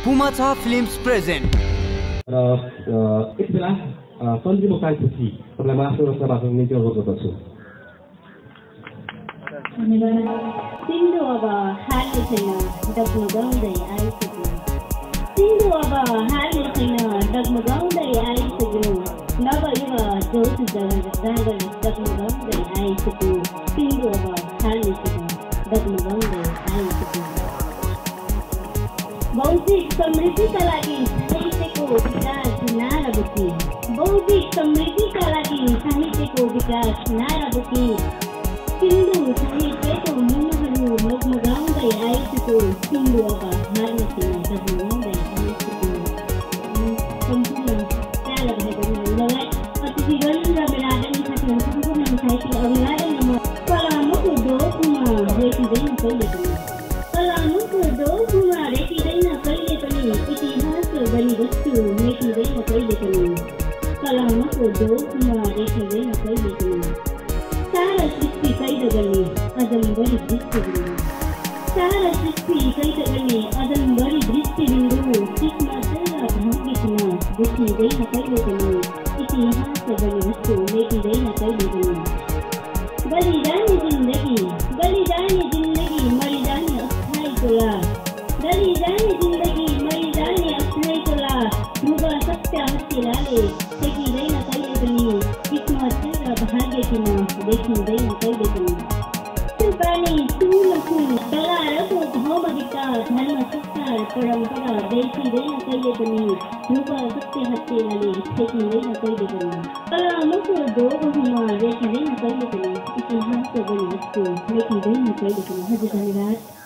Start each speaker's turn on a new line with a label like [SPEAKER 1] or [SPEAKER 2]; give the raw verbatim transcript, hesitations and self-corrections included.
[SPEAKER 1] पुमाचा films present
[SPEAKER 2] यति बेला सन्जी मोक्तानपछि तपाईँलाई मासु र सभाको निम्ति अनुरोध गर्दछु।
[SPEAKER 3] सिन्धु अब हाल्ने छैन डगमगाउँदै आइसक्यो सिन्धु अब हाल्ने छैन डगमगाउँदै आइसक्यो नभयुव जोस जाँगर डगमगाउँदै आइसक्यो सिन्धु अब हाल्ने छैन डगमगाउँदै आइसक्यो बौद्धिक समृद्धिका लागि साहित्यको विकास नारा बोकी बौद्धिक समृद्धिका लागि साहित्यको विकास नारा बोकी सिन्धु साहित्यको मुनहरू डगमगाउँदै आइसक्यो सिन्धु अब हाल्ने छैन डगमगाउँदै आइसक्यो। सम्पूर्ण प्यारा भएको महिलालाई अतिथिगण र मेरा आदरणीय साथीहरू सम्पूर्ण साहित्य अभिवादन कलामुको डोकुमा रेटिँदैन कहिले पनि कलामुको डोकुमा रेटिँदैन कहिले पनि इतिहास बनिवस्तु मेटिँदैन कहिले पनि कलामुको डोकुमा रेटिँदैन कहिले पनि सारा सृष्टि कैद गर्ने अदम्बरी दृष्टिबिन्दु सारा सृष्टि कैद गर्ने अदम्बरी दृष्टिबिन्दु त्यसमा चाहिँ भाग्यमा देखिँदैन कहिले पनि इतिहास बनिवस्तु मेटिँदैन कहिले पनि बलिजाने जिन्दगी बलिजाने जिन्दगी मरिजाने अस्थायी तोला बलिजाने जिन्दगी मरिजाने अस्थायी तोला ध्रुव सत्य हस्तिलाले टेकिँदैन कहिले पनि किस्मत र भाग्य किन देखिँदैन कहिले पनि सुपानी सुन सुन डलारको घाउमा भित्ता धर्म संस्कार परम्परा देखिँदैन कहिले पनि ध्रुव सत्य हस्तिलाले टेकिँदैन कहिले पनि कलामुको डोबोमा रेटिँदैन कहिले पनि इतिहास बनिवस्तु मेटिँदैन कहिले पनि। हजुर धन्यवाद।